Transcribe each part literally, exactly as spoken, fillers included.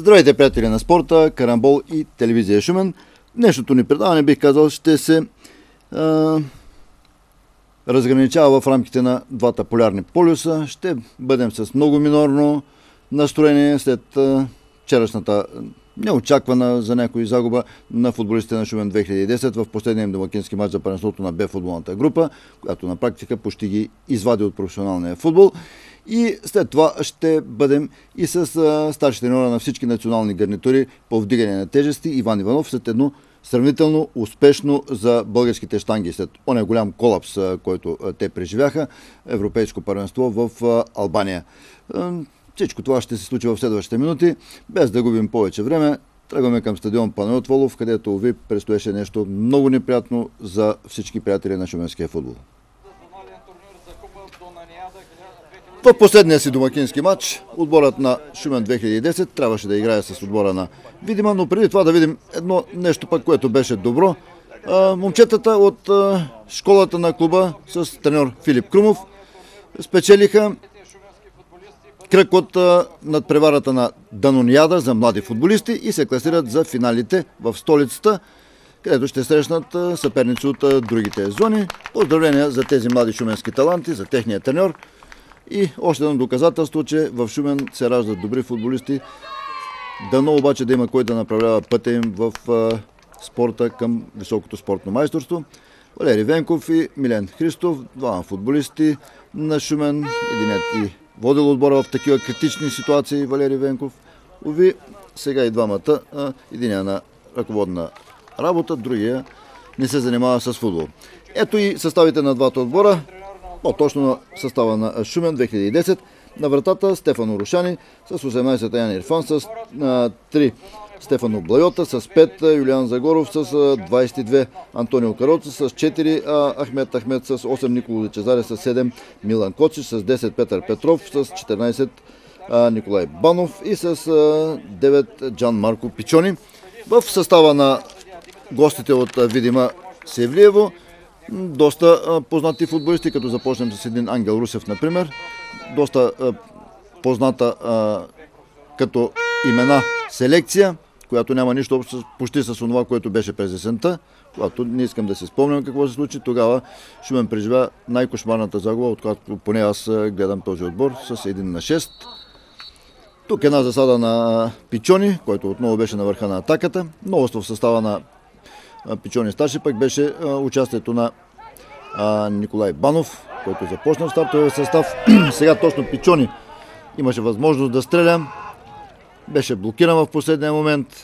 Здравейте, приятели на спорта, Карамбол и телевизия Шумен. Днешното ни предаване, бих казал, ще се а, разграничава в рамките на двата полярни полюса. Ще бъдем с много минорно настроение след а, вчерашната неочаквана за някои загуба на футболистите на Шумен две хиляди и десет в последния им домакински мач за първенството на Б футболната група, която на практика почти ги извади от професионалния футбол. И след това ще бъдем и с а, старши треньора на всички национални гарнитури по вдигане на тежести Иван Иванов след едно сравнително успешно за българските щанги, след оня голям колапс, а, който а, те преживяха, европейско първенство в а, Албания. А, всичко това ще се случи в следващите минути. Без да губим повече време, тръгваме към стадион Панайот Волов, където ви предстоеше нещо много неприятно за всички приятели на шуменския футбол. В последния си домакински матч отборът на Шумен две хиляди и десет трябваше да играе с отбора на Видима, но преди това да видим едно нещо пък, което беше добро. А, момчетата от а, школата на клуба с треньор Филип Крумов спечелиха кръг от а, надпреварата на Дануниада за млади футболисти и се класират за финалите в столицата, където ще срещнат а, съперници от а, другите зони. Поздравления за тези млади шуменски таланти, за техния треньор. И още едно доказателство, че в Шумен се раждат добри футболисти. Дано обаче да има кой да направлява пътя им в а, спорта към високото спортно майсторство. Валери Венков и Милен Христов, двама футболисти на Шумен. Единият и водил отбора в такива критични ситуации, Валери Венков. Ови, сега и двамата, а, единия на ръководна работа, другия не се занимава с футбол. Ето и съставите на двата отбора. По-точно на състава на Шумен две хиляди и десет. На вратата Стефано Рушани с осемнайсет Ян Ирфан, с три Стефано Блайота, с пет Юлиан Загоров, с двайсет и две Антонио Кароца, с четири Ахмет Ахмет, с осем Николо Лечезаре, с седем Милан Коцич, с десет Петър Петров, с четиринайсет Николай Банов и с девет Джан Марко Пичони. В състава на гостите от Видима Севлиево доста а, познати футболисти, като започнем с един Ангел Русев, например. Доста а, позната а, като имена селекция, която няма нищо общо почти с това, което беше през есента, когато не искам да си спомням какво се случи. Тогава Шумен преживя най-кошмарната загуба, откакто поне аз гледам този отбор, с един на шест. Тук една засада на Пичони, който отново беше на върха на атаката. Новост в състава на Пичони старши пък беше а, участието на а, Николай Банов, който започна в стартовия състав. Сега точно Пичони имаше възможност да стреля. Беше блокиран в последния момент.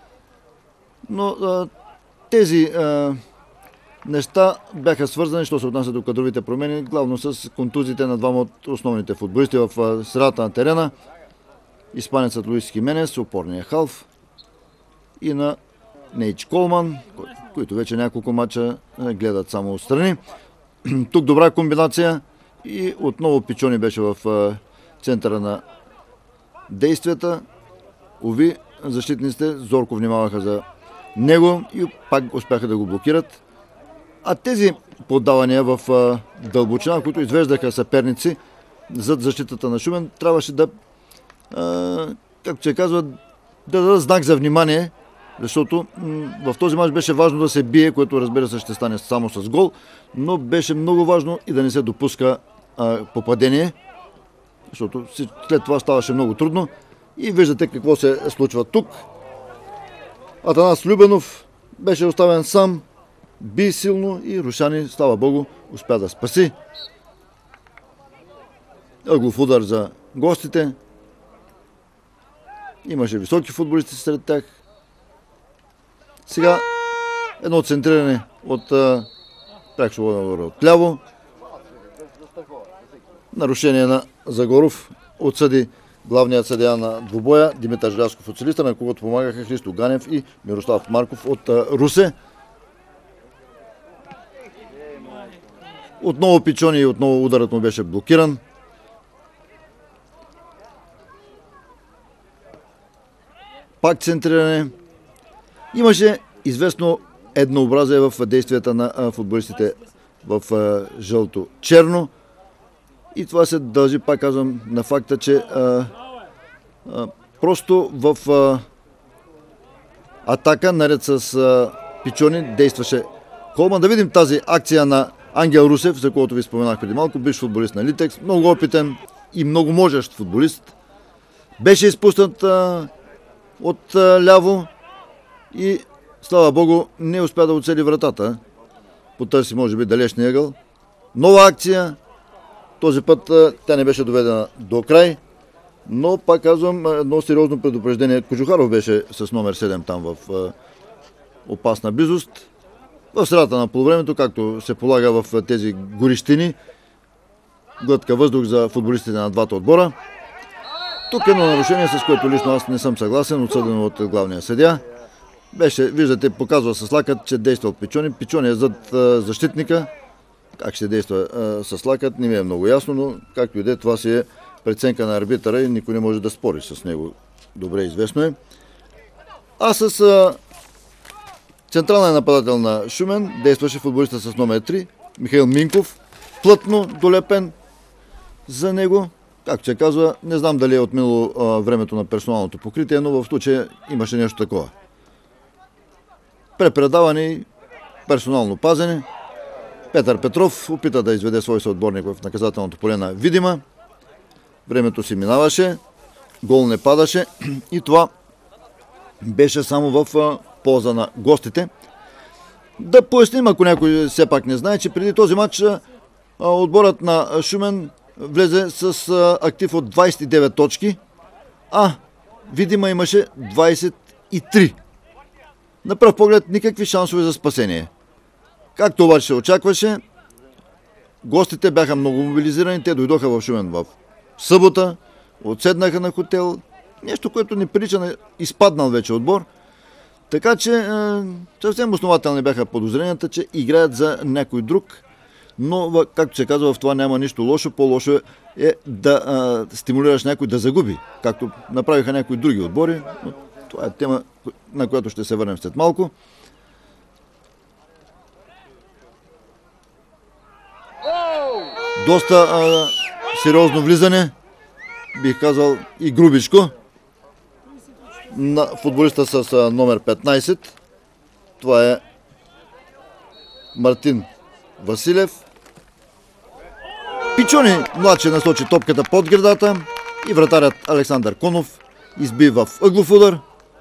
Но а, тези а, неща бяха свързани, що се отнася до кадровите промени, главно с контузите на двама от основните футболисти в а, средата на терена. Испанецът Луис Хименес, опорния халф, и на Нейч Колман, които вече няколко мача гледат само отстрани. Тук добра комбинация и отново Пичони беше в центъра на действията. Ови, защитниците зорко внимаваха за него и пак успяха да го блокират. А тези поддавания в дълбочина, които извеждаха съперници зад защитата на Шумен, трябваше да, както се казва, да дадат знак за внимание, защото в този мач беше важно да се бие, което разбира се ще стане само с гол, но беше много важно и да не се допуска а, попадение, защото след това ставаше много трудно. И виждате какво се случва тук. Атанас Любенов беше оставен сам, би силно и Рушани, слава Богу, успя да спаси. Ъглов удар за гостите. Имаше високи футболисти сред тях. Сега едно центриране от пряк свободен удар от ляво. Нарушение на Загоров отсъди главният съдия на двубоя Димитър Желязков от Силистра, на когото помагаха Христо Ганев и Мирослав Марков от Русе. Отново Пичони и отново ударът му беше блокиран. Пак центриране. Имаше известно еднообразие в действията на футболистите в жълто-черно. И това се дължи, пак казвам, на факта, че а, а, Просто в а, атака, наред с а, Пичони, действаше Колман. Да видим тази акция на Ангел Русев, за който ви споменах преди малко, бивш футболист на Литекс, много опитен и много можещ футболист. Беше изпуснат а, от а, ляво и слава Богу не успя да оцели вратата. Потърси може би далечния ъгъл. Нова акция. Този път а, тя не беше доведена до край. Но пак казвам, едно сериозно предупреждение. Кожухаров беше с номер седем там в а, опасна близост. В средата на полувремето, както се полага в тези горищини, глътка въздух за футболистите на двата отбора. Тук едно нарушение, с което лично аз не съм съгласен, отсъдено от главния съдия. Беше, виждате, показва с лакът, че действал Пичони. Пичони е зад а, защитника. Как ще действа а, с лакът, не ми е много ясно, но както и де, това си е преценка на арбитъра и никой не може да спори с него. Добре известно е. А с а, централният нападател на Шумен действаше футболиста с номер три, Михаил Минков, плътно долепен за него. Както се казва, не знам дали е отминало а, времето на персоналното покритие, но в случая имаше нещо такова. Препредаване и персонално пазене. Петър Петров опита да изведе свой съотборник в наказателното поле на Видима. Времето си минаваше, гол не падаше и това беше само в а, полза на гостите. Да поясним, ако някой все пак не знае, че преди този матч а, отборът на Шумен влезе с а, актив от двадесет и девет точки, а Видима имаше двадесет и три. На пръв поглед никакви шансове за спасение. Както обаче се очакваше, гостите бяха много мобилизирани. Те дойдоха в Шумен в събота, отседнаха на хотел. Нещо, което не прилича на изпаднал вече отбор. Така че е, съвсем основателни бяха подозренията, че играят за някой друг. Но, както се казва, в това няма нищо лошо. По-лошо е да е, стимулираш някой да загуби, както направиха някои други отбори. Но това е тема, на която ще се върнем след малко. Доста а, сериозно влизане, бих казал и грубичко, на футболиста с а, номер петнадесет. Това е Мартин Василев. Пичони младши насочи топката под гредата и вратарят Александър Конов изби в ъглов удар.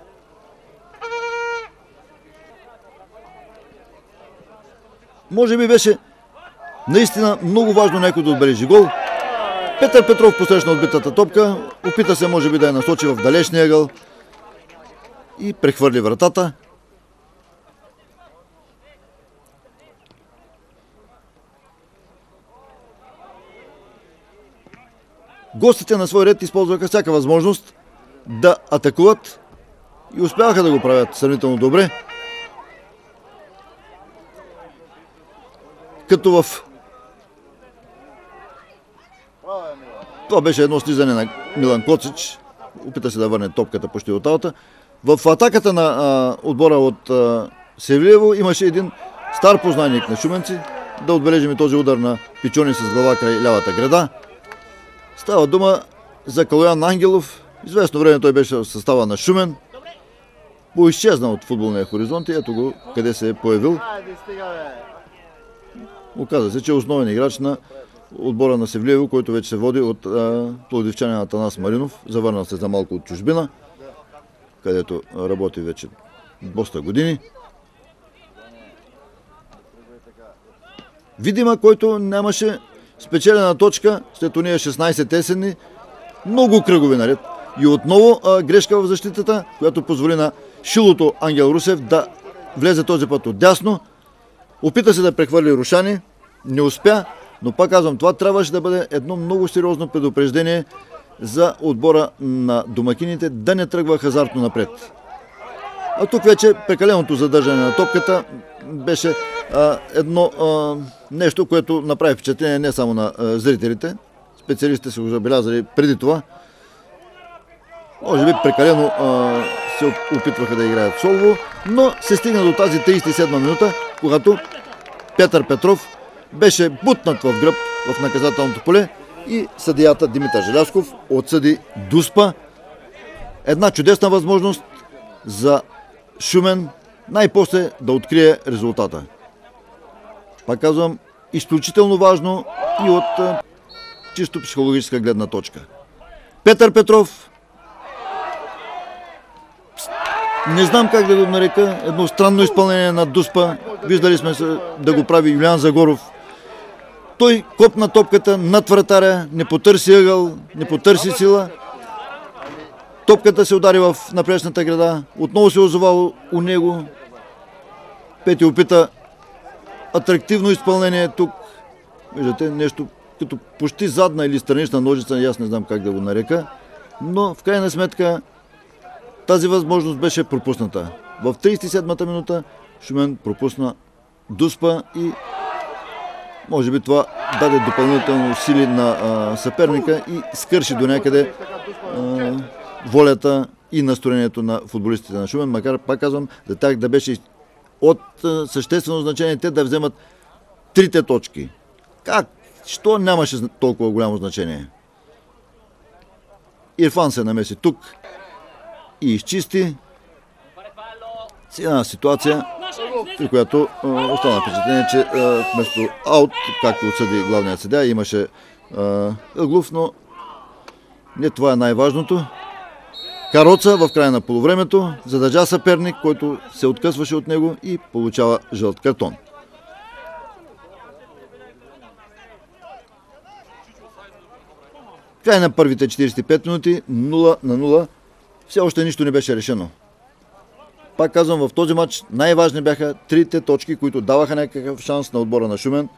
Може би беше наистина много важно някой да отбележи гол. Петър Петров посрещна отбитата топка, опита се може би да я насочи в далечния ъгъл и прехвърли вратата. Гостите на свой ред използваха всяка възможност да атакуват и успяваха да го правят сравнително добре. Като в... Това беше едно слизане на Милан Коцич. Опита се да върне топката почти от аута. В атаката на а, отбора от а, Севлиево имаше един стар познайник на шуменци. Да отбележим и този удар на Пичони с глава край лявата града. Става дума за Калоян Ангелов. Известно време той беше в състава на Шумен. Поизчезна от футболния хоризонт и ето го къде се е появил. Оказа се, че е основен играч на отбора на Севлиево, който вече се води от пловдивчанин Атанас Маринов. Завърнал се за малко от чужбина, където работи вече доста години. Видима, който нямаше спечелена точка след уния шестнадесет есенни, много кръгови наред. И отново а, грешка в защитата, която позволи на шилото Ангел Русев да влезе този път отдясно. Опита се да прехвърли Рушани, не успя, но пак казвам, това трябваше да бъде едно много сериозно предупреждение за отбора на домакините да не тръгва хазартно напред. А тук вече прекаленото задържане на топката беше а, едно а, нещо, което направи впечатление не само на а, зрителите. Специалистите са го забелязали преди това. Може би прекалено а, се опитваха да играят солово, но се стигна до тази тридесет и седма минута, когато Петър Петров беше бутнат в гръб в наказателното поле и съдията Димитър Желязков отсъди дуспа. една чудесна възможност за Шумен най-после да открие резултата. Пак казвам, изключително важно и от а, чисто психологическа гледна точка. Петър Петров, не знам как да го нарека, едно странно изпълнение на Дуспа. Виждали сме се да го прави Юлиан Загоров. Той копна топката над вратаря, не потърси ъгъл, не потърси сила. Топката се удари в напречната града, отново се озова у него. Пети опита атрактивно изпълнение тук. Виждате, нещо като почти задна или странична ножица, аз не знам как да го нарека. Но в крайна сметка тази възможност беше пропусната. В тридесет и седмата минута Шумен пропусна Дуспа и може би това даде допълнително сили на а, съперника и скърши до някъде а, волята и настроението на футболистите на Шумен, макар, пак казвам, за тях да беше от а, съществено значение те да вземат трите точки. Как? Що нямаше толкова голямо значение? Ирфан се намеси тук и изчисти. Сега ситуация, при която а, остана впечатление, че а, вместо аут, както отсъди главният съдия, имаше а, ъглов, но не това е най-важното. Кароца в края на полувремето задържа съперник, който се откъсваше от него и получава жълт картон. Край на първите четиридесет и пет минути, нула на нула, все още нищо не беше решено. Пак казвам, в този матч най-важни бяха трите точки, които даваха някакъв шанс на отбора на Шумен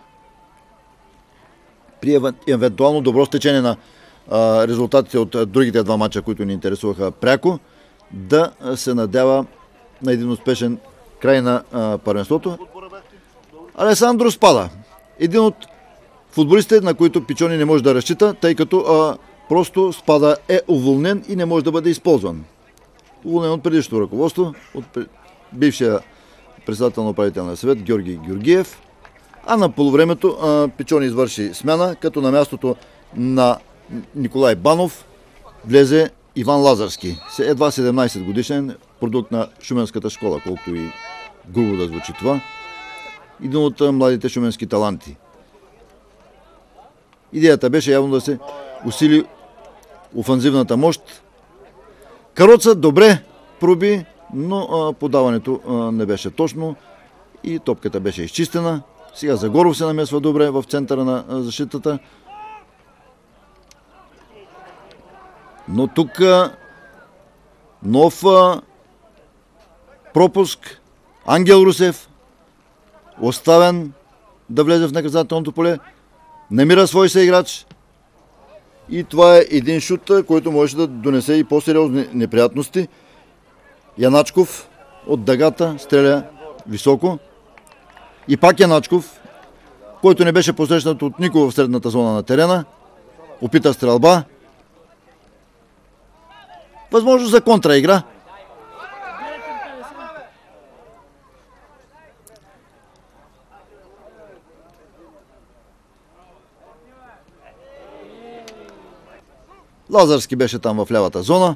при евентуално добро стечение на а, резултатите от а, другите два матча, които ни интересуваха пряко, да се надява на един успешен край на а, първенството. Алесандро Спада. Един от футболистите, на които Пичони не може да разчита, тъй като а, просто Спада е уволнен и не може да бъде използван. Уволнен от предишното ръководство, от бившия председател на управителния съвет Георги Георгиев. А на полувремето а, Пичони извърши смяна, като на мястото на Николай Банов влезе Иван Лазарски. Едва седемнайсет годишен, продукт на шуменската школа, колкото и грубо да звучи това. Един от младите шуменски таланти. Идеята беше явно да се усили офанзивната мощ. Кароца добре проби, но а, подаването а, не беше точно и топката беше изчистена. Сега Загоров се намесва добре в центъра на а, защитата. Но тук а, нов а, пропуск. Ангел Русев оставен да влезе в наказателното поле. Намира свой съиграч. И това е един шут, който може да донесе и по-сериозни неприятности. Яначков от дъгата стреля високо. И пак Яначков, който не беше посрещнат от никого в средната зона на терена. Опита стрелба. Възможност за контраигра. Лазарски беше там в лявата зона.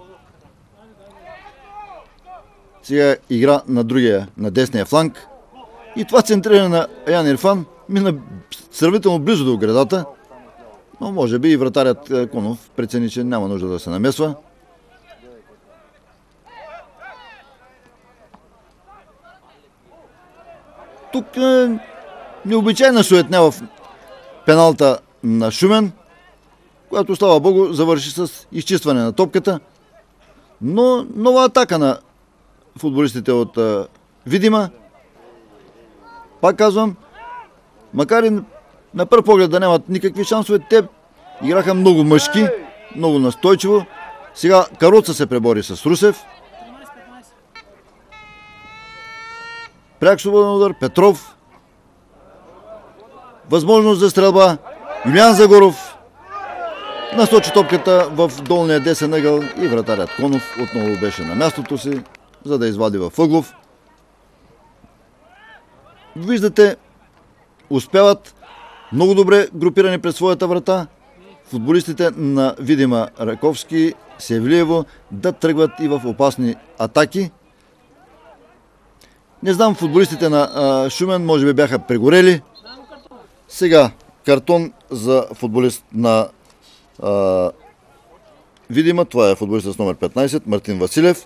Сега игра на другия, на десния фланг. И това центриране на Ян Ирфан мина сравнително близо до градата. Но може би и вратарят Конов прецени, че няма нужда да се намесва. Тук е необичайна суетня в пеналта на Шумен, която, слава Богу, завърши с изчистване на топката. Но нова атака на футболистите от а, Видима. Пак казвам, макар и на пръв поглед да нямат никакви шансове, те играха много мъжки, много настойчиво. Сега Кароца се пребори с Русев. Пряк свободен удар, Петров. Възможност за стрелба. Юлиан Загоров насочи топката в долния десен ъгъл и вратарят Конов отново беше на мястото си, за да извади във ъглов. Виждате, успяват много добре групирани пред своята врата. Футболистите на Видима Раковски Севлиево да тръгват и в опасни атаки. Не знам, футболистите на а, Шумен може би бяха прегорели. Сега картон за футболист на а, Видима. Това е футболист с номер петнайсет, Мартин Василев.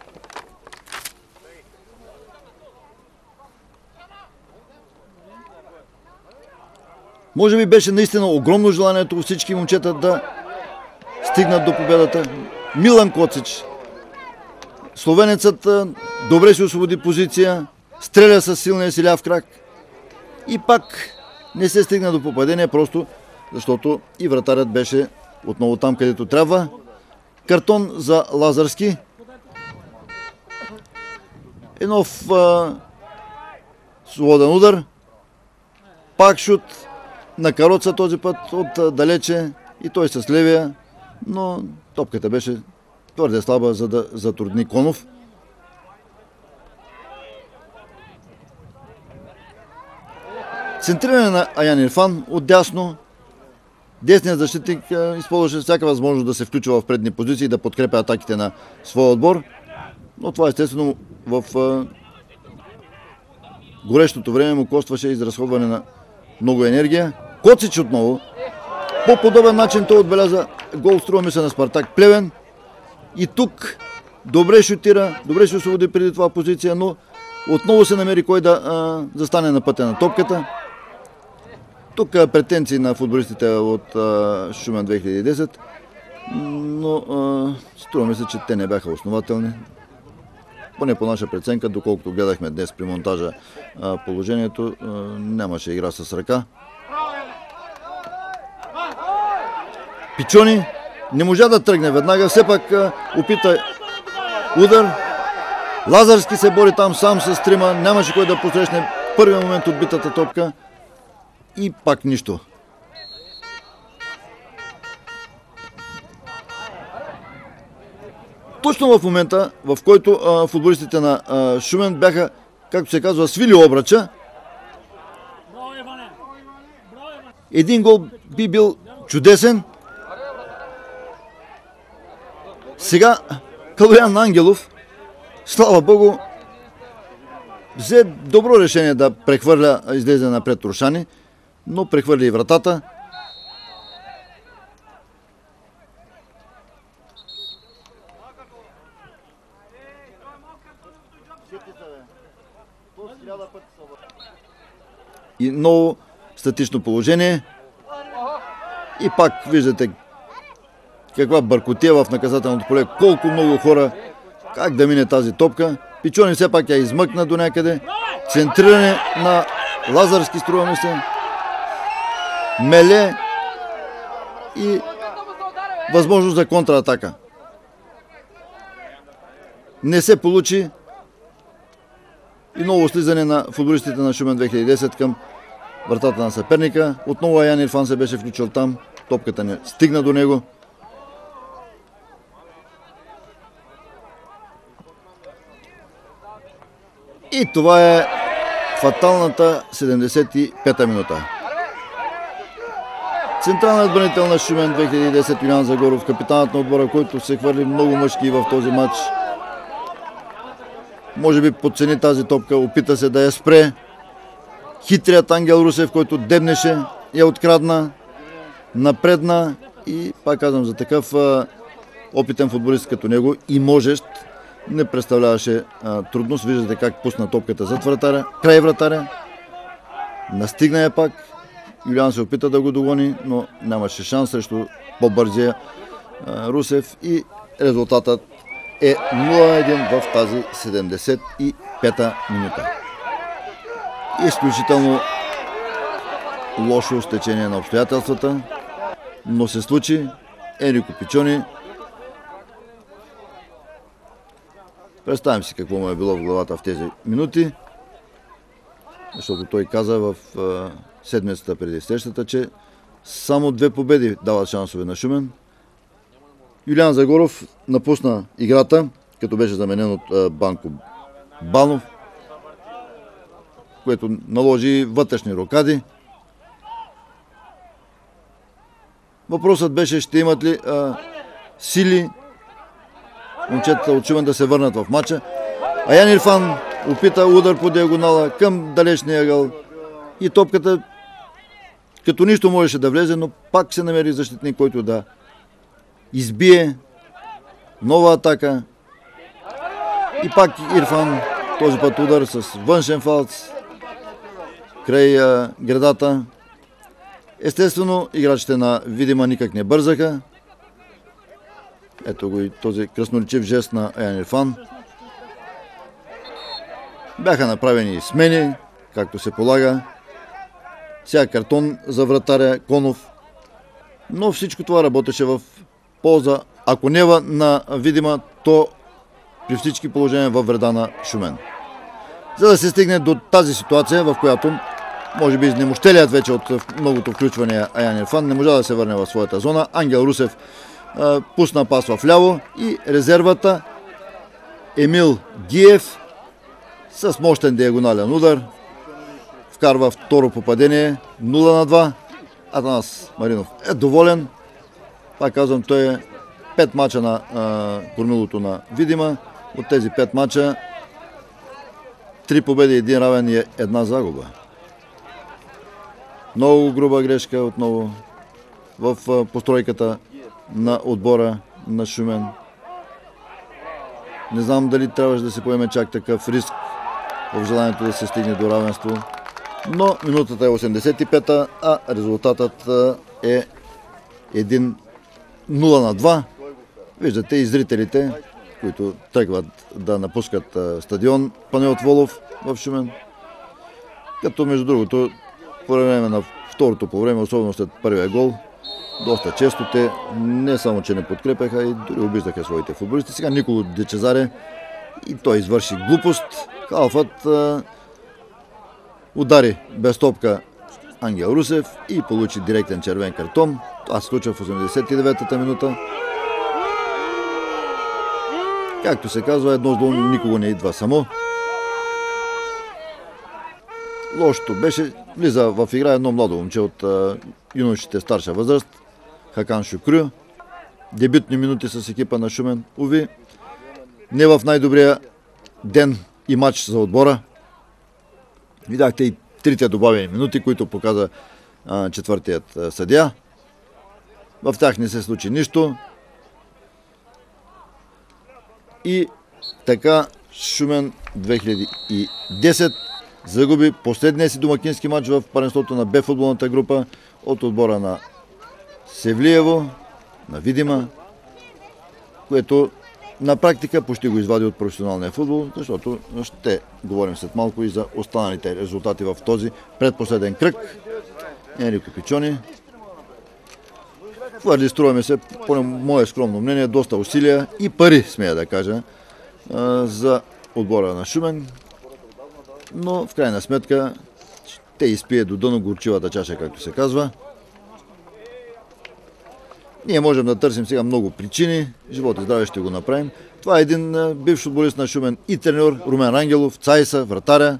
Може би беше наистина огромно желанието всички момчета да стигнат до победата. Милан Коцич, словенецът, добре си освободи позиция, стреля с силния си ляв крак и пак не се стигна до попадение, просто защото и вратарят беше отново там, където трябва. Картон за Лазарски. Енов а, свободен удар. Пак шут на Кароца този път от а, далече и той с левия, но топката беше твърде слаба, за да затрудни Конов. Центриране на Аян Ирфан отдясно. Десният защитник използваше всяка възможност да се включва в предни позиции и да подкрепя атаките на своя отбор. Но това естествено в горещото време му костваше изразходване на много енергия. Коцич отново. По подобен начин той отбеляза гол, струва ми се, на Спартак Плевен. И тук добре шутира, добре се освободи преди това позиция, но отново се намери кой да а, застане на пътя на топката. Тук претенции на футболистите от а, Шумен две хиляди и десет, но а, струва ми се, че те не бяха основателни. Поне по наша преценка, доколкото гледахме днес при монтажа а, положението, а, нямаше игра с ръка. Пичони не можа да тръгне веднага, все пак а, опита удар. Лазарски се бори там сам с трима, нямаше кой да посрещне първия момент от битата топка. И пак нищо. Точно в момента, в който а, футболистите на а, Шумен бяха, както се казва, свили обръча, един гол би бил чудесен. Сега Калоян Ангелов, слава Богу, взе добро решение да прехвърля, излезе напред Рушани, но прехвърли и вратата. И много статично положение. И пак виждате каква бъркотия в наказателното поле, колко много хора, как да мине тази топка. Пичони все пак я измъкна до някъде. Центриране на Лазарски, струва ми се. Меле и възможност за контратака. Не се получи и ново слизане на футболистите на Шумен две хиляди и десет към вратата на съперника. Отново Аян Ирфан се беше включил там. Топката не стигна до него. И това е фаталната седемдесет и пета минута. Централният отбранител на Шумен две хиляди и десет Юлиан Загоров, капитанът на отбора, който се хвърли много мъжки в този матч. Може би подцени тази топка, опита се да я спре. Хитрият Ангел Русев, който дебнеше, я открадна, напредна и, пак казвам, за такъв а, опитен футболист като него и можещ, не представляваше а, трудност. Виждате как пусна топката зад вратаря, край вратаря. Настигна я пак. Юлиан се опита да го догони, но нямаше шанс срещу по-бързия Русев и резултатът е нула един в тази седемдесет и пета минута. Изключително лошо стечение на обстоятелствата, но се случи. Енрико Пичони, представим си какво му е било в главата в тези минути, защото той каза в седмицата преди срещата, че само две победи дават шансове на Шумен. Юлиан Загоров напусна играта, като беше заменен от Банко Банов, което наложи вътрешни рокади. Въпросът беше, ще имат ли а, сили момчетата от Шумен да се върнат в матча. Аян Ирфан опита удар по диагонала към далечния ъгъл и топката като нищо можеше да влезе, но пак се намери защитник, който да избие нова атака. И пак Ирфан, този път удар с външен фалц край а, гредата. Естествено, играчите на Видима никак не бързаха. Ето го и този красноречив жест на Аян Ирфан. Бяха направени смени, както се полага. Сега картон за вратаря Конов. Но всичко това работеше в полза, ако не на Видима, то при всички положения във вреда на Шумен. За да се стигне до тази ситуация, в която може би изнемощелият вече от многото включвания Аян Ирфан не можа да се върне в своята зона. Ангел Русев а, пусна пас в ляво и резервата Емил Гиев с мощен диагонален удар вкарва второ попадение, нула на два. Атанас Маринов е доволен. Пак казвам, той е пет мача на а, кормилото на Видима. От тези пет мача три победи, един равен и една загуба. Много груба грешка отново в а, постройката на отбора на Шумен. Не знам дали трябваше да се поеме чак такъв риск в желанието да се стигне до равенство. Но минутата е осемдесет и пета, а резултатът е един нула на два. Виждате и зрителите, които тръгват да напускат стадион Панайот Волов в Шумен. Като между другото, по време на второто по време, особено след първия гол, доста често те не само, че не подкрепяха, и дори обиждаха своите футболисти. Сега Николо Дечезаре и той извърши глупост. Халфът а, удари без топка Ангел Русев и получи директен червен картон. Това се случва в осемдесет и девета минута. Както се казва, едно зло никога не идва само. Лошото беше, влиза в игра едно младо момче от а, юношите старша възраст, Хакан Шукрю. Дебютни минути с екипа на Шумен. Уви, не в най-добрия ден и матч за отбора. Видяхте и трите добавени минути, които показа а, четвъртият а, съдия. В тях не се случи нищо. И така Шумен две хиляди и десета загуби последния си домакински матч в първенството на Б футболната група от отбора на Севлиево, на Видима, което на практика почти го извади от професионалния футбол, защото ще говорим след малко и за останалите резултати в този предпоследен кръг. Енрико Пичони хвърли, струваме се, по мое скромно мнение, доста усилия и пари, смея да кажа, за отбора на Шумен, но в крайна сметка ще изпие до дъно горчивата чаша, както се казва. Ние можем да търсим сега много причини, живот и здраве ще го направим. Това е един бивш футболист на Шумен и треньор, Румен Рангелов, Цайса, вратаря.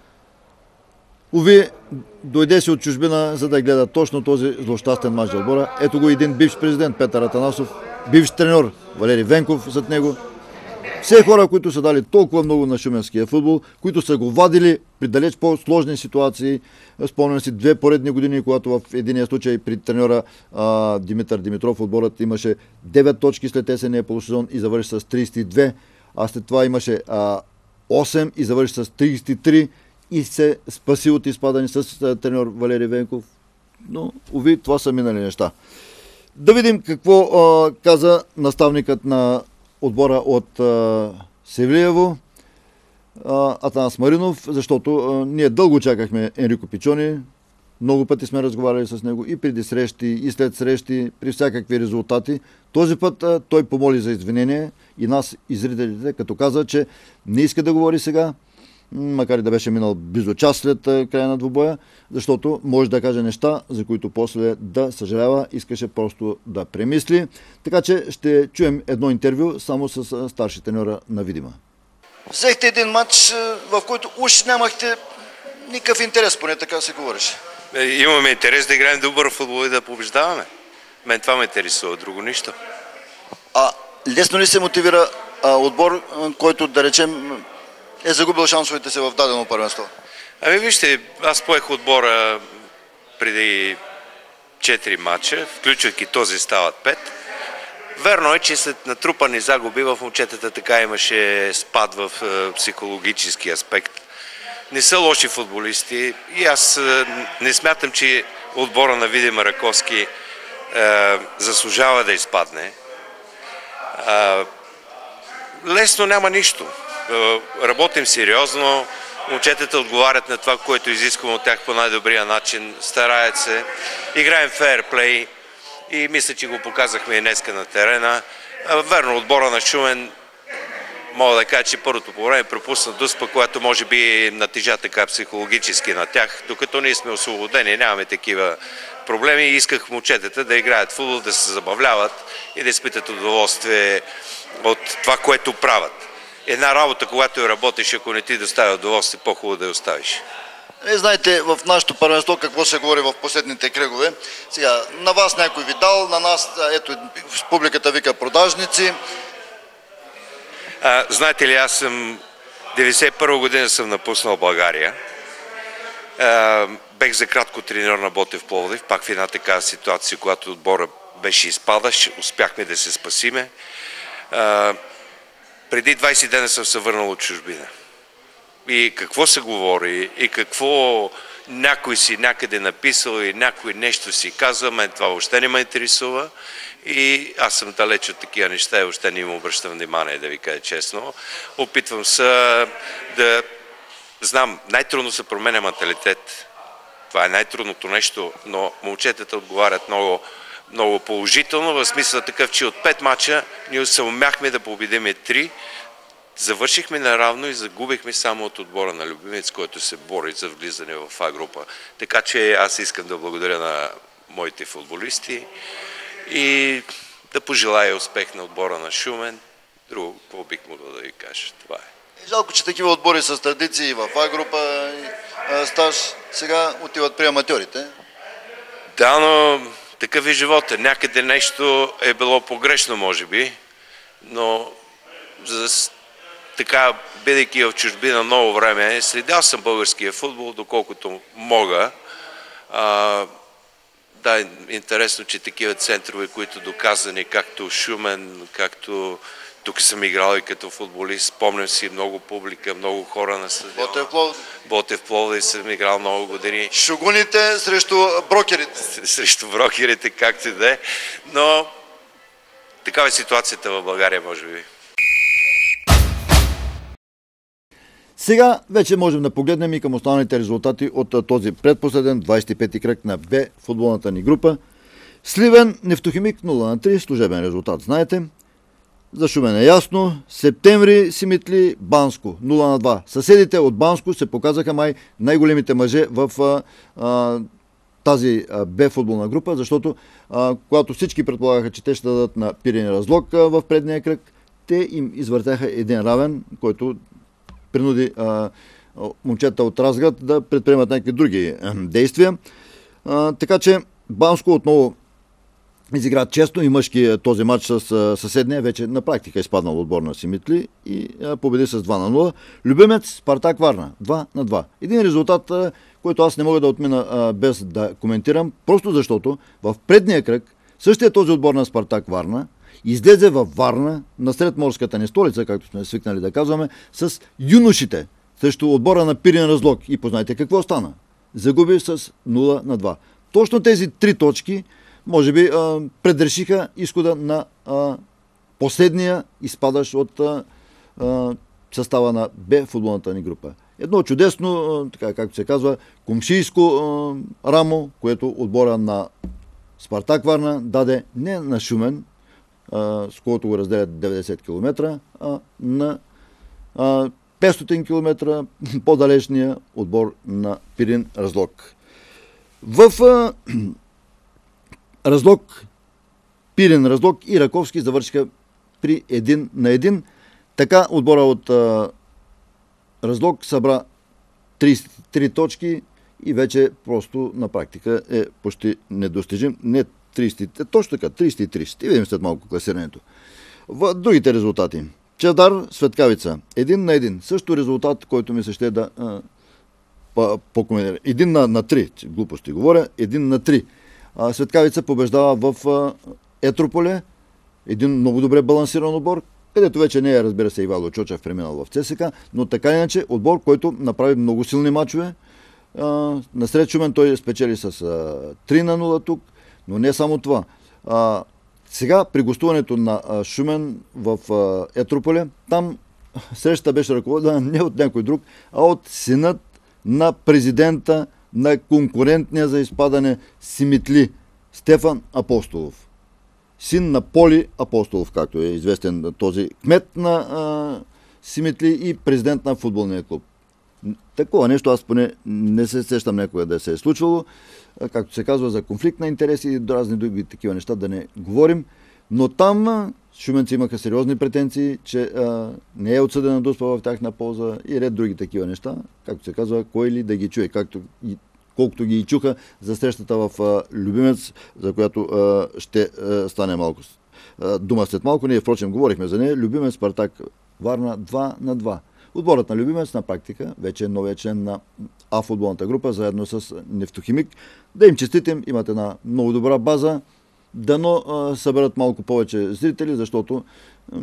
Уви, дойде си от чужбина, за да гледа точно този злощастен мач за отбора. Ето го един бивш президент Петър Атанасов, бивш треньор Валери Венков зад него. Все хора, които са дали толкова много на шуменския футбол, които са го вадили при далеч по-сложни ситуации. Спомням си две поредни години, когато в единия случай при треньора а, Димитър Димитров отборът имаше девет точки след есенния полусезон и завърши с трийсет и две, а след това имаше а, осем и завърши с трийсет и три и се спаси от изпадане с а, треньор Валери Венков. Но, уви, това са минали неща. Да видим какво а, каза наставникът на отбора от а, Севлиево, а, Атанас Маринов, защото а, ние дълго чакахме Енрико Пичони, много пъти сме разговаряли с него и преди срещи, и след срещи, при всякакви резултати. Този път а, той помоли за извинение и нас, и зрителите, като каза, че не иска да говори сега, макар и да беше минал близо час след края на двубоя, защото може да каже неща, за които после да съжалява, искаше просто да премисли. Така че ще чуем едно интервю само с старши треньора на Видима. Взехте един матч, в който уж нямахте никакъв интерес, поне така се говореше. Имаме интерес да играем добър футбол и да побеждаваме. Мен това ме интересува, друго нищо. А лесно ли се мотивира а, отбор, който да речем е загубил шансовете си в дадено първенство? Ами вижте, аз поех отбора преди четири матча, включвайки този стават пет. Верно е, че след натрупани загуби в момчетата така имаше спад в психологически аспект. Не са лоши футболисти и аз не смятам, че отбора на Видим Раковски е, заслужава да изпадне. Е, лесно няма нищо. Е, работим сериозно, момчетата отговарят на това, което изисквам от тях по най-добрия начин, стараят се, играем фейрплей и мисля, че го показахме и днеска на терена. Е, верно, отбора на Шумен мога да кажа, че първото по време пропусна Дуспа, която може би натежа така психологически на тях, докато ние сме освободени, нямаме такива проблеми и исках момчетата да играят футбол, да се забавляват и да изпитат удоволствие от това, което правят. Една работа, когато я работиш, ако не ти доставя удоволствие, по-хубаво да я оставиш. Е, знаете, в нашото първенство какво се говори в последните кръгове. Сега, на вас някой ви дал, на нас, ето, публиката вика продажници. А, знаете ли, аз съм деветдесет и първа година съм напуснал България. А, бех за кратко треньор на Ботев Пловдив, пак в една такава ситуация, когато отбора беше изпадащ, успяхме да се спасиме. А, преди двайсет дена съм се върнал от чужбина. И какво се говори, и какво някой си някъде написал, и някой нещо си казва, мен това въобще не ме интересува. И аз съм далеч от такива неща и въобще не им обръщам внимание, да ви кажа честно. Опитвам се да... Знам, най-трудно се променя менталитет. Това е най-трудното нещо, но момчетата отговарят много, много положително, в смисъл такъв, че от пет мача ние се умяхме да победиме три. Завършихме наравно и загубихме само от отбора на Любимец, който се бори за влизане в А група. Така че аз искам да благодаря на моите футболисти и да пожелая успех на отбора на Шумен. Друго, какво бих могъл да ви кажа, това е. Жалко, че такива отбори с традиции в А група, стаж, сега отиват при аматьорите. Да, но такъв е живота. Някъде нещо е било погрешно, може би, но за така, бидейки в чужбина много време, следял съм българския футбол, доколкото мога. А, да, е интересно, че такива центрове, които доказани, както Шумен, както тук съм играл и като футболист, спомням си много публика, много хора на стадиона. Ботев Пловдив. Ботев Пловдив съм играл много години. Шугуните срещу брокерите. Срещу брокерите, както и да е. Но такава е ситуацията в България, може би. Сега вече можем да погледнем и към останалите резултати от този предпоследен двайсет и пети кръг на Б футболната ни група. Сливен, Нефтохимик нула на три, служебен резултат, знаете. За Шумен е ясно. Септември, Симитли, Банско нула на два. Съседите от Банско се показаха май най-големите мъже в а, а, тази а, Б футболна група, защото а, когато всички предполагаха, че те ще дадат на Пирин Разлог а, в предния кръг, те им извъртяха един равен, който принуди а, момчета от Разград да предприемат някакви други а, действия. А, така че Банско отново изигра честно и мъжки този матч с а, съседния, вече на практика изпаднал отбор на Симитли и а, победи с два на нула. Любимец, Спартак Варна, два на два. Един резултат, а, който аз не мога да отмина а, без да коментирам, просто защото в предния кръг същия този отбор на Спартак Варна излезе във Варна, насред морската ни столица, както сме свикнали да казваме, с юношите срещу отбора на Пирин Разлог. И познайте какво стана. Загуби с нула на два. Точно тези три точки, може би, предрешиха изхода на последния изпадащ от състава на Б футболната ни група. Едно чудесно, така както се казва, комшийско рамо, което отбора на Спартак Варна даде не на Шумен, с когото го разделят деветдесет километра, а на петстотин километра по-далечния отбор на Пирин Разлог. В Разлог, Пирин Разлог и Раковски завършиха при един на един. Така отбора от а, Разлог събра трийсет и три точки и вече просто на практика е почти недостижим. Не трийсет, точно така, трийсет и три. Ще видим след малко класирането. В другите резултати. Чавдар, Светкавица. Един на един. Също резултат, който ми се ще да по-коментира. Един на, на три. Глупости говоря. Един на три. А, Светкавица побеждава в а, Етрополе. Един много добре балансиран отбор, където вече не е, разбира се, Ивайло Чочев преминал в ЦСКА, но така иначе отбор, който направи много силни мачове. А, насред Шумен той спечели с а, три на нула тук, но не само това. А, сега при гостуването на а, Шумен в а, Етрополе, там срещата беше ръководена не от някой друг, а от синът на президента на конкурентния за изпадане Симитли, Стефан Апостолов. Син на Поли Апостолов, както е известен този кмет на а, Симитли и президент на футболния клуб. Такова нещо аз поне не се сещам някога да се е случвало. Както се казва, за конфликт на интереси и разни други такива неща да не говорим. Но там шуменци имаха сериозни претенции, че а, не е отсъдена дуспа в тяхна полза и ред други такива неща. Както се казва, кой ли да ги чуе, както и колкото ги и чуха за срещата в а, Любимец, за която а, ще а, стане малко а, дума след малко. Ние, впрочем, говорихме за нея. Любимец, Спартак, Варна два на два. Отборът на Любимец на практика вече е новия член на А футболната група, заедно с Нефтохимик. Да им честитим, имат една много добра база. Дано а, съберат малко повече зрители, защото а,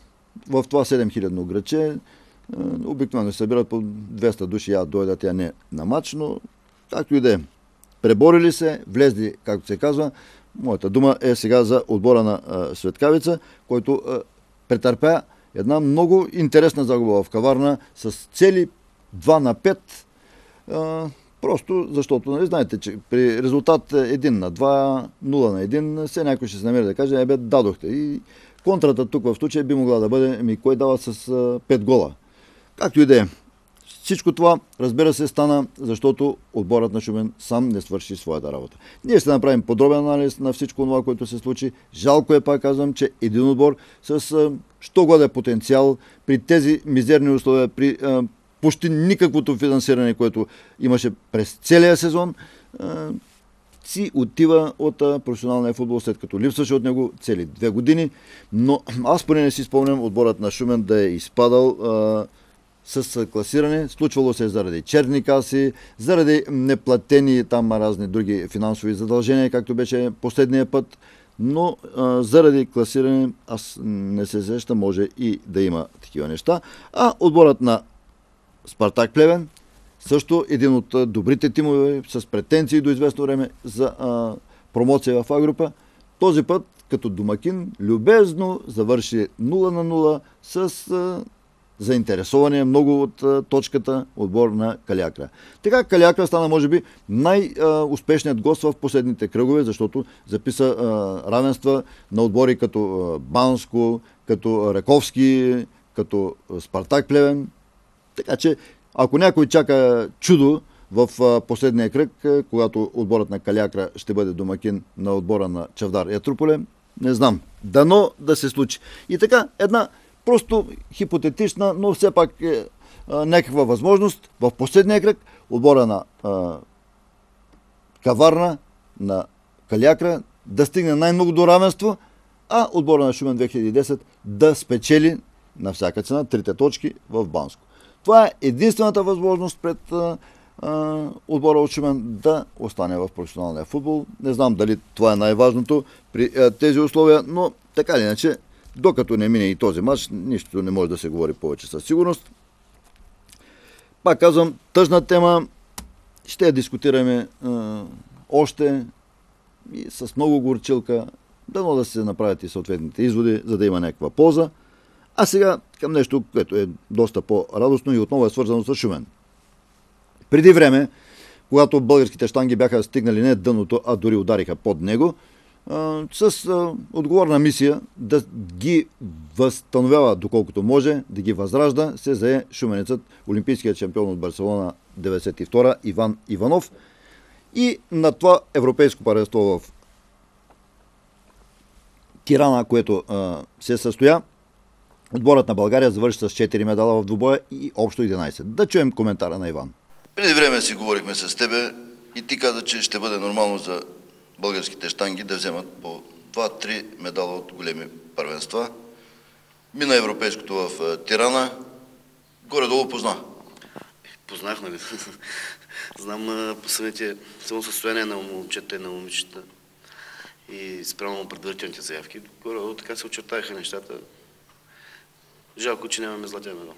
в това седем хиляди граче обикновено се събират по двеста души, я дойдат, я не на матч, но както и да е. Преборили се, влезли, както се казва. Моята дума е сега за отбора на а, Светкавица, който а, претърпя една много интересна загуба в Каварна с цели два на пет. А, просто защото, нали, знаете, че при резултат един на два, нула на един, все някой ще се намери да каже, ебе, дадохте. И контрата тук в случая би могла да бъде, ми кой дава с а, пет гола. Както и да е. Всичко това, разбира се, стана, защото отборът на Шумен сам не свърши своята работа. Ние ще направим подробен анализ на всичко това, което се случи. Жалко е, пак казвам, че един отбор с а, що годе потенциал при тези мизерни условия, при а, почти никаквото финансиране, което имаше през целия сезон, а, си отива от а, професионалния футбол, след като липсваше от него цели две години. Но аз поне не си спомням отборът на Шумен да е изпадал а, с класиране. Случвало се заради черни каси, заради неплатени там разни други финансови задължения, както беше последния път, но а, заради класиране аз не се сещам, може и да има такива неща. А отборът на Спартак Плевен, също един от добрите тимове с претенции до известно време за а, промоция в А група, този път като домакин любезно завърши нула на нула с а, заинтересования много от а, точката отбор на Калиакра. Така Калиакра стана, може би, най-успешният гост в последните кръгове, защото записа а, равенства на отбори като а, Банско, като Раковски, като Спартак Плевен. Така че, ако някой чака чудо в а, последния кръг, а, когато отборът на Калиакра ще бъде домакин на отбора на Чавдар Етрополе, не знам. Дано да се случи. И така, една просто хипотетична, но все пак е, а, някаква възможност в последния кръг отбора на а, Каварна, на Калиакра да стигне най-много до равенство, а отбора на Шумен две хиляди и десет да спечели на всяка цена трите точки в Банско. Това е единствената възможност пред а, а, отбора от Шумен да остане в професионалния футбол. Не знам дали това е най-важното при а, тези условия, но така или иначе, докато не мине и този матч, нищо не може да се говори повече със сигурност. Пак казвам, тъжна тема, ще я дискутираме а, още и с много горчилка, дано да се направят и съответните изводи, за да има някаква полза. А сега към нещо, което е доста по-радостно и отново е свързано с Шумен. Преди време, когато българските щанги бяха стигнали не дъното, а дори удариха под него, с отговорна мисия да ги възстановява доколкото може, да ги възражда, се зае шуменецът, олимпийският шампион от Барселона деветдесет и втора Иван Иванов. И на това европейско първенство в Тирана, което а, се състоя, отборът на България завърши с четири медала в двубоя и общо единайсет. Да чуем коментара на Иван. Преди време си говорихме с тебе и ти каза, че ще бъде нормално за българските щанги да вземат по два-три медала от големи първенства. Мина европейското в Тирана. Горе-долу позна. Познах, нали? Знам по самите само състояние на момчета и на момичета и спрямо предварителните заявки. Горе-долу така се очертаха нещата. Жалко, че нямаме златен медал.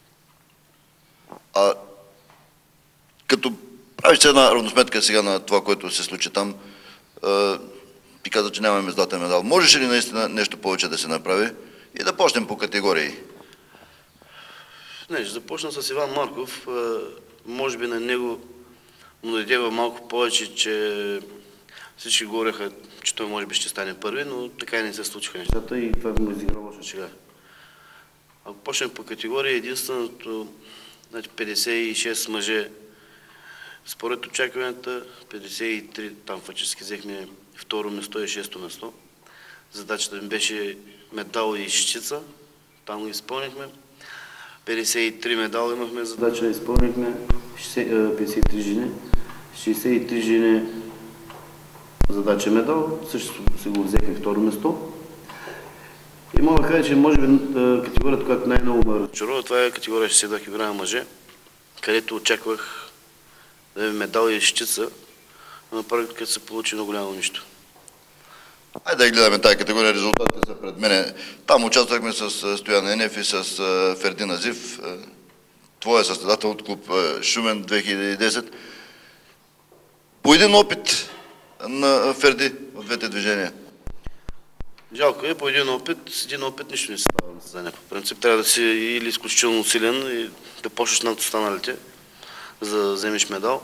А като правиш една равносметка сега на това, което се случи там, ти каза, че нямаме златен медал. Можеш ли наистина нещо повече да се направи и да почнем по категории? Не, ще започна с Иван Марков. Може би на него му дойде малко повече, че всички говореха, че той може би ще стане първи, но така и не се случиха нещата и това му изигра лошо сега. Ако почнем по категории, единственото, значи петдесет и шест мъже според очакванията, петдесет и три там фактически взехме второ место и шесто место. Задачата ми беше медал и щица, там го изпълнихме. петдесет и три медала имахме задача, изпълнихме петдесет и три жени. шейсет и три жени задача медал, също се го взехме второ место. И мога да кажа, че може би категорията, която най-много ме разочарова, това е категория шейсет и два килограма мъже, където очаквах да е медал и щица, но на практика се получи много голямо нищо. Айде да гледаме тази категория, резултатите са пред мене. Там участвахме с Стоян Енев и с Фердин Азив, твоя състезател от клуб Шумен две хиляди и десет. По един опит на Ферди от двете движения. Жалко е, по един опит, с един опит нищо не се става на състезание. По принцип трябва да си или изключително силен и да почнеш над останалите, за да вземеш медал.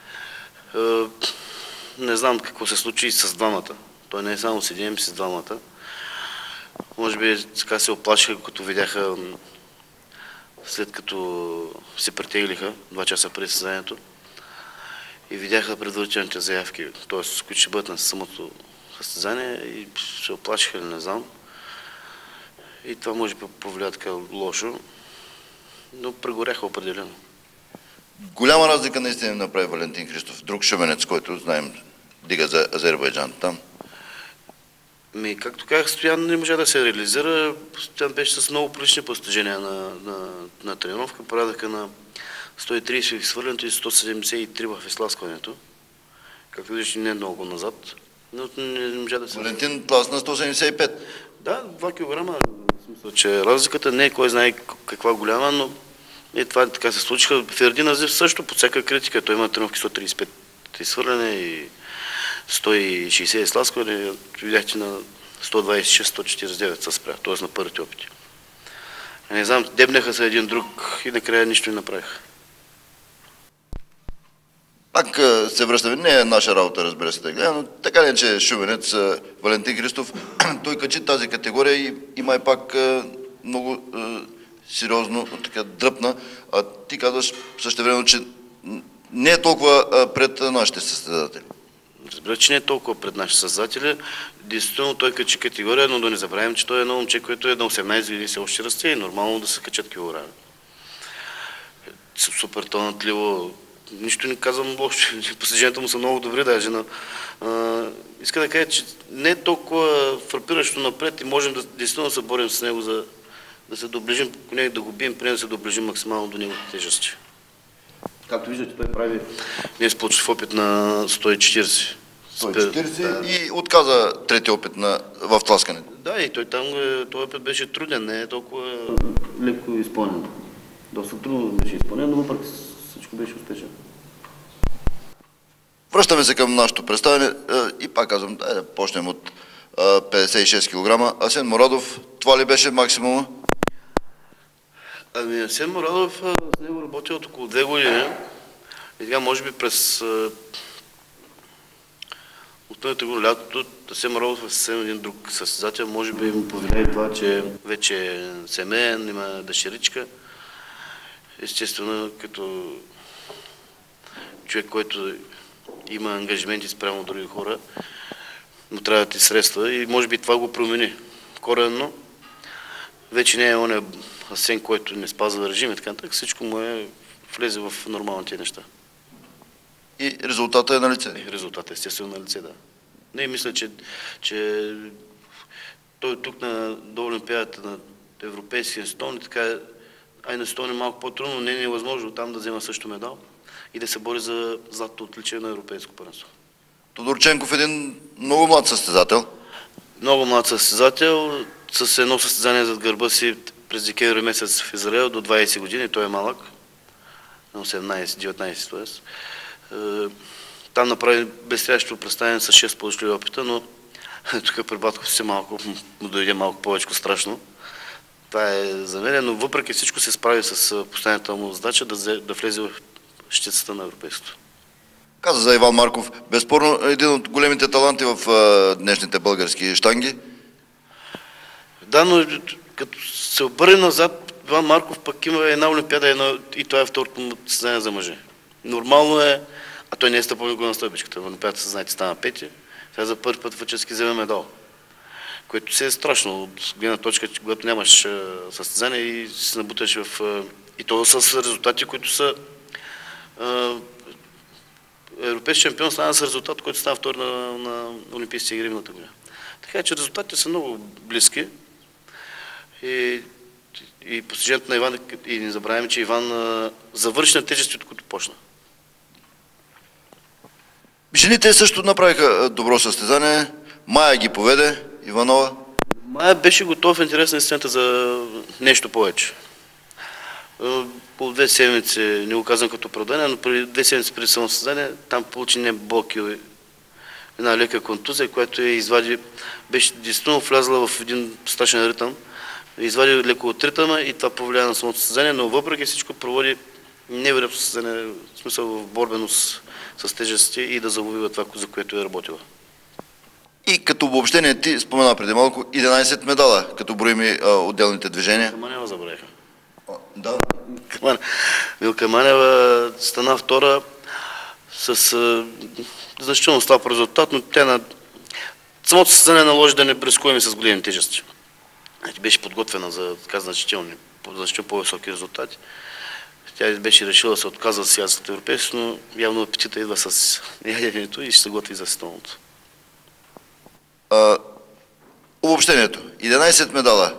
Не знам какво се случи и с двамата. Той не е само с един, с двамата. Може би така се оплашиха, като видяха, след като се претеглиха два часа преди състезанието и видяха предварителните заявки, т.е. които ще бъдат на самото състезание и се оплашиха ли, не знам. И това може би повлия така лошо, но прегоряха определено. Голяма разлика наистина направи Валентин Христов, друг шуменец, който знаем дига за Азербайджан там. Ми, както казах, Стоян не можа да се реализира. Стоян беше с много прилични постижения на, на, на тренировка. Порядъка на сто и тридесет в свърлянето и сто седемдесет и три в изтласкването. Както виждаш, не е много назад. Но не можа да се... Валентин тласна сто седемдесет и пет. Да, два килограма. В смисъл, че разликата не е кой знае каква голяма, но и това така се случиха. Фердин Азив също под всяка критика. Той има тренировки сто тридесет и пет изхвърляне и сто и шейсет изтласкване. Видяхте на сто двадесет и шест сто четиридесет и девет се спря, т.е. на първите опити. Не знам, дебнаха се един друг и накрая нищо не направиха. Пак се връщаме, не е наша работа, разбира се, да гледа, но така ли е, че шуменец Валентин Христов, той качи тази категория и има и пак много сериозно така дръпна. А ти казваш същевременно, че не е толкова пред нашите състезатели. Разбира, че не е толкова пред нашите състезатели. Действително той качи категория, но да не забравим, че той е едно момче, което е на осемнадесет години се още расте и нормално да се качат килограми. Супер талантливо. Нищо не казвам лошо. Постиженията му са много добри даже. Но, а, иска да кажа, че не е толкова фрапиращо напред и можем да действително да се борим с него, за да се доближим, поне да го бием, преди да се доближим максимално до неговите тежести. Както виждате, той прави днес получив опит на сто и четиридесет. сто и четиридесет да. И отказа третия опит на, в тласкането. Да, и той там, този опит беше труден, не е толкова леко изпълнен. Доста трудно беше изпълнен, но въпреки всичко беше успешен. Връщаме се към нашето представяне и пак казвам, дай да почнем от петдесет и шест килограма. Асен Морадов, това ли беше максимума? Ами Асен Морадов, с него работил от около две години. И сега може би през от миналата година лятото Асен Морадов е съвсем един друг състезател. Може би му повлияе това, че вече е семеен, има дъщеричка. Естествено, като човек, който има ангажименти спрямо други хора, му трябват и средства и може би това го промени коренно. Вече не е оня Асен, който не спазва режим и така нататък, всичко му е влезе в нормалните неща. И резултата е на лице? Резултатът е естествено на лице, да. Не, мисля, че, че той тук на, до Олимпиадата на европейския стол, така, ай на стол е малко по-трудно, не е невъзможно там да взема също медал и да се бори за златото отличие на европейско първенство. Тодорченков е един много млад състезател. Много млад състезател, с едно състезание зад гърба си през декември месец в Израел до двайсет години, той е малък, на осемнайсет деветнайсет т.е. Там направи блестящо представяне с шест получили опита, но тук при Батков си малко, му дойде малко повече страшно. Това е за мен, но въпреки всичко се справи с постоянната му задача да, да влезе в щицата на европейството. Каза за Иван Марков, безспорно един от големите таланти в а, днешните български щанги. Да, но като се обърне назад, Иван Марков пък има една олимпиада една, и това е второто му състезание за мъже. Нормално е, а той не е стъпал на стълбичката. В олимпиадата, знаете, стана пети. Сега за първи път фактически вземе медал. Което си е страшно от гледна точка, когато нямаш състезание и се набуташ в... И то с резултати, които са... Европейски шампион стана с резултат, който става втори на, на Олимпийските игри миналата година. Така че резултатите са много близки. И, и постижението на Иван, и не забравяме, че Иван завърши на тежестите, които почна. Жените също направиха добро състезание. Мая ги поведе, Иванова. Мая беше готов в интерес на истината за нещо повече. По две седмици, не го казвам като оправдание, но преди две седмици преди само състезание, там получи не болки, една лека контузия, която я извади, беше действително влязла в един страшен ритъм, извади леко от ритъма и това повлия на самото състезание, но въпреки всичко проводи невероятно състезание, в смисъл в борбеност с тежести и да загубива това, за което е работила. И като обобщение ти спомена преди малко единайсет медала, като броим и а, отделните движения. Каманева забравяха. Да. Милка Манева стана втора с а, значително слаб резултат, но тя на самото състезание наложи да не рискуваме с големи тежести. Беше подготвена за така значително, значително по-високи резултати. Тя беше решила да се отказва сега от европейство, но явно апетита идва с яденето и ще се готви за световното. Обобщението. единайсет медала.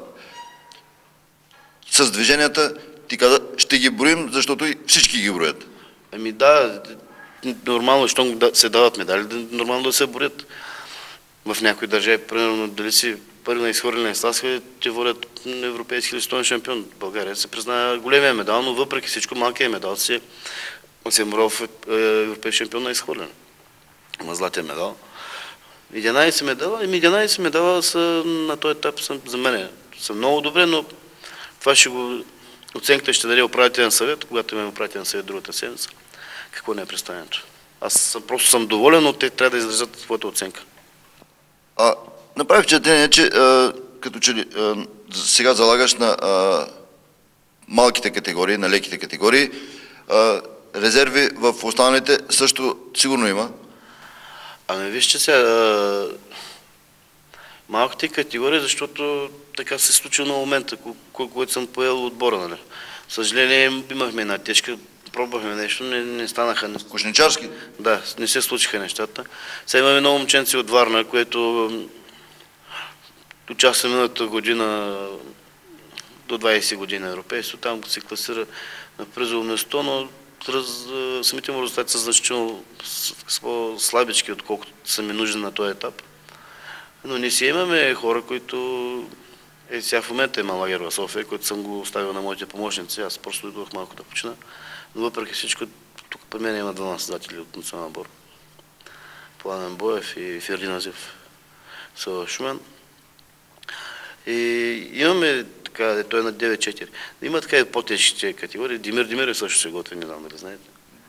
С движенията, ти каза, ще ги броим, защото и всички ги броят. Ами да, нормално, щом се дават медали, нормално да се борят. В някои държави, примерно, дали си първи на изхвърляне на стаска, те водят европейски или световен шампион. В България се признава големия медал, но въпреки всичко малкият медал си е Моров европейски шампион на изхвърляне. Има златен медал. единайсет медала, еми единайсет медала са на този етап са, за мен са много добре, но това ще го оценката ще даде управителен съвет, когато имаме управителен съвет другата седмица. Какво не е представянето? Аз съм, просто съм доволен, но те трябва да изразят своята оценка. А, направи впечатление, че а, като че ли а, сега залагаш на а, малките категории, на леките категории, а, резерви в останалите също сигурно има. Ами вижте сега, а, малките категории, защото така се случи на момента, когато съм поел отбора, нали. Съжаление, имахме една тежка, пробвахме нещо, не, не станаха. Кошничарски? Да, не се случиха нещата. Сега имаме много момченци от Варна, което участва миналата година до двайсет години европейство. Там се класира на призово место, но раз, самите му резултати са значително по-слабички, отколкото са ми нужни на този етап. Но не си имаме хора, които... Е, сега в момента има лагер в София, който съм го оставил на моите помощници. Аз просто дойдох малко да почина. Но въпреки всичко, тук при мен има двама създатели от националния отбор. Пламен Боев и Фердинанд Азев са в Шумен. И имаме така, той е на девет четири. Има така и по-тежките категории. Димир Димирев също се готви, не знам дали знаете.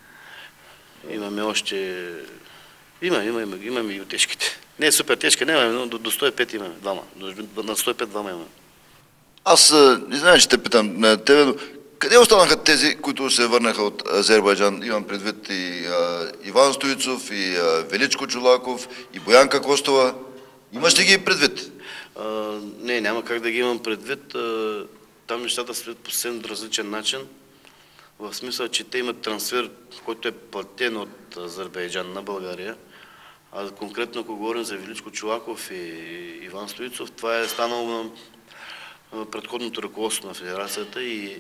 Имаме още... Има, има, има, имаме и от тежките. Не е супер тежка, нямаме, но до, до сто и пет имаме двама. До, на сто и пет двама имаме. Аз не знам, че те питам на тебе, но къде останаха тези, които се върнаха от Азербайджан? Имам предвид и а, Иван Стоицов, и а, Величко Чолаков, и Боянка Костова. Имаш ли ги предвид? А, не, няма как да ги имам предвид. А, там нещата стоят по съвсем различен начин. В смисъл, че те имат трансфер, който е платен от Азербайджан на България. А конкретно, ако говорим за Величко Чолаков и Иван Стоицов, това е станало предходното ръководство на федерацията и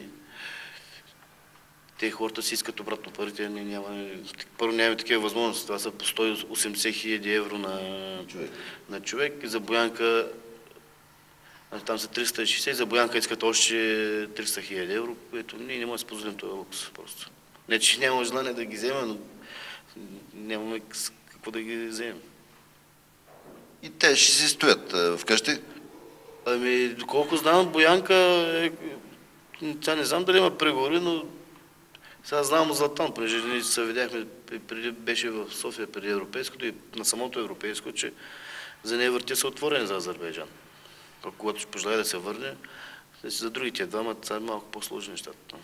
те хората си искат обратно парите. Ние нямаме, първо нямаме такива възможности. Това са по сто и осемдесет хиляди евро на човек. на човек. За Боянка там са триста и шейсет, за Боянка искат още триста хиляди евро, което ние не можем да си позволим този лукс просто. Не, че нямаме желание да ги вземем, но нямаме какво да ги вземем. И те ще си стоят вкъщи? Ами, доколко знам, Боянка е... Тя не знам дали има преговори, но сега знам Златан, понеже ние се видяхме, преди беше в София преди европейското и на самото европейско, че за нея върти са отворени за Азербайджан. Когато ще пожелая да се върне, за другите двама са малко по-сложни нещата.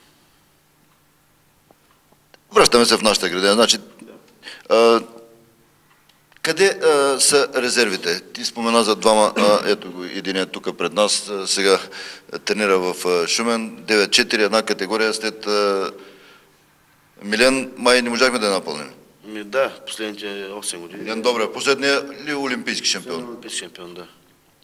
Връщаме се в нашата градина. Значи, а, къде а, са резервите? Ти спомена за двама, а, ето го, един е тук пред нас, а, сега тренира в а, Шумен, девет четири, една категория след а, Милен, май не можахме да я напълним. Ми, да, последните осем години. Милен Добре, последния ли олимпийски шампион? Олимпийски шампион, да.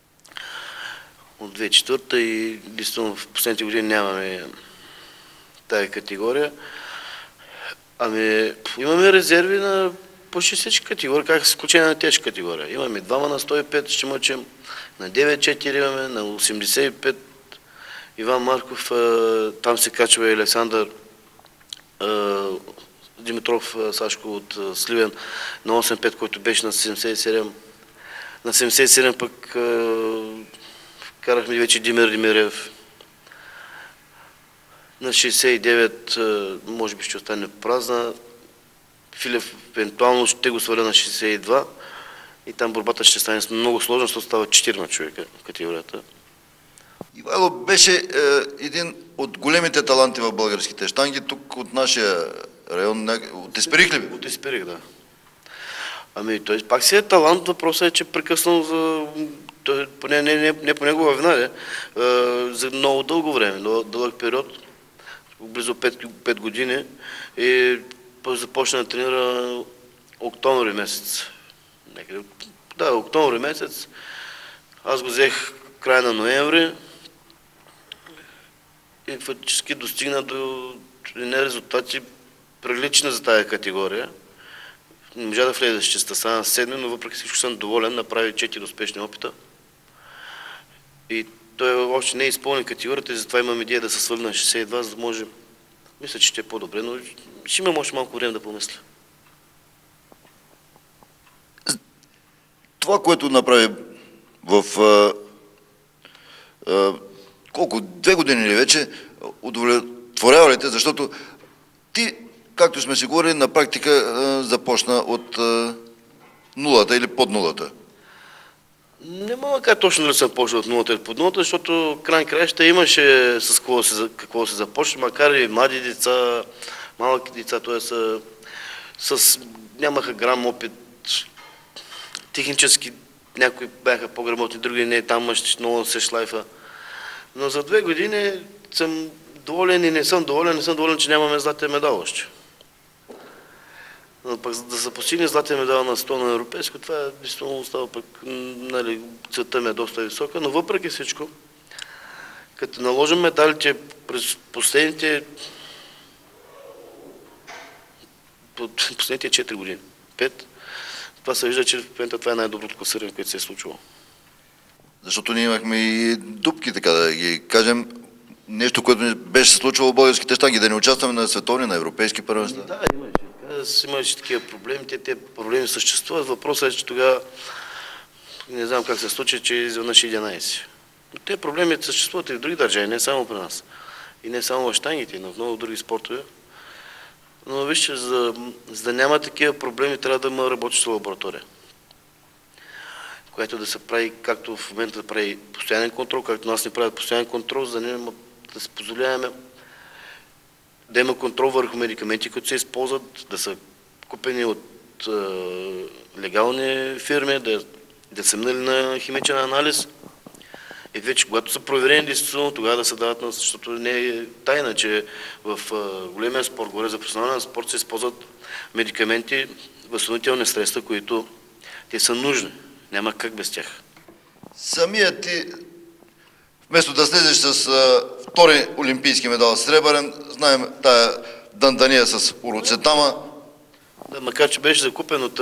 От две хиляди и четвърта и действително в последните години нямаме тая категория. Ами, имаме резерви на почти всички категории, как с изключение на тежка категория. Имаме двама на сто и пет, ще мъчим, на девет четири имаме, на осемдесет и пет. Иван Марков, там се качва и Александър Димитров Сашко от Сливен на осем пет, който беше на седемдесет и седем. На седемдесет и седем пък карахме вече Димир Димирев. На шейсет и девет може би ще остане празна. Филев евентуално ще го сваля на шейсет и два и там борбата ще стане много сложна, защото става четирима човека в категорията. Ивайло беше е, един от големите таланти в българските щанги, тук от нашия район, от Есперих ли? От Есперих, да. Ами, той пак си е талант, въпросът е, че прекъснал за... Той, не, не, не, не по негова вина, е, за много дълго време, дълъг период, близо пет години, и започна да тренира октомври месец. Некъде, да, октомври месец. Аз го взех края на ноември и фактически достигна до не резултати прилични за тази категория. Не можа да влезе с честа, стана седми, но въпреки всичко съм доволен, направи четири успешни опита. И той още не е изпълнен категорията и затова имам идея да се свали на шейсет и два, за да може... Мисля, че ще е по-добре, но ще имам още малко време да помисля. Това, което направи в а, а, колко, две години или вече, удовлетворява ли те, защото ти, както сме си говорили, на практика а, започна от а, нулата или под нулата. Не мога как точно да съм почнал от нулата или под нулата, защото край краища имаше с какво се, какво се започне, макар и млади деца, малки деца, т.е. с нямаха грам опит. Технически някои бяха по-грамотни, други не, там мъж много се шлайфа. Но за две години съм доволен и не съм доволен, не съм доволен, че нямаме златен медал още. Но пък да се постигне златен медал на сто на европейско, това е действително остава пък, нали, целта ми е доста висока, но въпреки всичко, като наложим медалите през последните последните четири години, пет, това се вижда, че в момента това е най-доброто класиране, което се е случило. Защото ние имахме и дупки, така да ги кажем, нещо, което не беше се случвало в българските щанги, да не участваме на световни, на европейски първенства. Да, имаше, имаше такива проблеми, те, те проблеми съществуват. Въпросът е, че тогава не знам как се случи, че изведнъж единайсет. Но те проблеми съществуват и в други държави, не само при нас. И не само в щангите, но в много други спортове. Но вижте, за, за да няма такива проблеми, трябва да има работеща лаборатория, която да се прави, както в момента да прави постоянен контрол, както нас не правят постоянен контрол, за да, не, да се позволяваме да има контрол върху медикаменти, които се използват, да са купени от е, легални фирми, да, да са минали на химичен анализ. И вече, когато са проверени действително, тогава да се дават, на, защото не е тайна, че в е, големия спорт, говоря за професионален спорт, се използват медикаменти, възстановителни средства, които те са нужни. Няма как без тях. Самият ти Вместо да слезеш с а, втори олимпийски медал сребърен, знаем тая дантания с уроцетама. Да, макар че беше закупен от,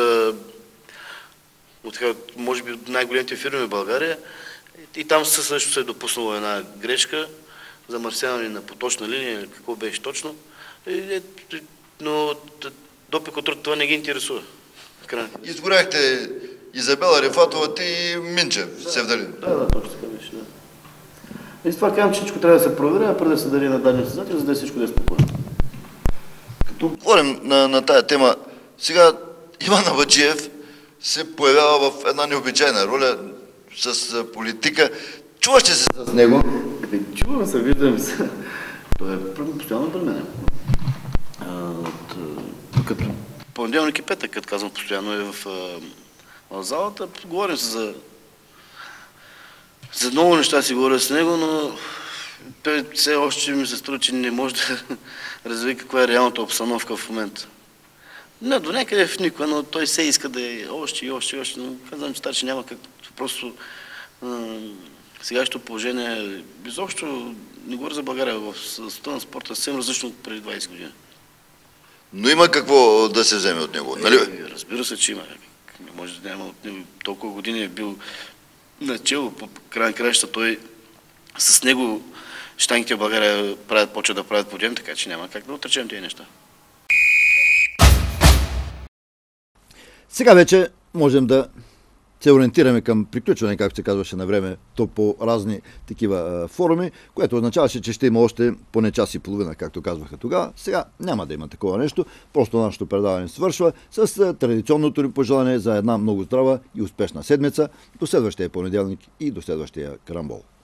от може би от най-големите фирми в България, и там също се е допуснало една грешка, замърсяване на поточна линия, какво беше точно, но допинг контрол това не ги интересува. Изгоряхте Изабела Рифатова, ти и Минчев, Севдалин. Да, да, точно така беше, да. И с това казвам, че всичко трябва да се проверя, преди да се даде на даден създател, за да е всичко да е спокойно. Като говорим на, на тая тема, сега Иван Абаджиев се появява в една необичайна роля с политика. Чуваш ли се с него? Чувам се, виждам се. Той е постоянно при мен. Като понеделник и петък, като казвам постоянно е в, в залата, говорим се за за много неща си говоря с него, но той все още ми се струва, че не може да разви каква е реалната обстановка в момента. Не, до някъде в никога, но той се иска да е още и още и още, но казвам, че старше няма как. Просто сегашното положение, изобщо не говоря за България, в състоянието на спорта е съвсем различно от преди двайсет години. Но има какво да се вземе от него, нали? Разбира се, че има. Не може да няма от него. Толкова години е бил начало, по край на краищата той с него щангите в България правят, почват да правят подем, така че няма как да отречем тези неща. Сега вече можем да се ориентираме към приключване, както се казваше на време, то по разни такива а, форуми, което означаваше, че ще има още поне час и половина, както казваха тогава. Сега няма да има такова нещо, просто нашето предаване свършва с а, традиционното ни пожелание за една много здрава и успешна седмица, до следващия понеделник и до следващия карамбол.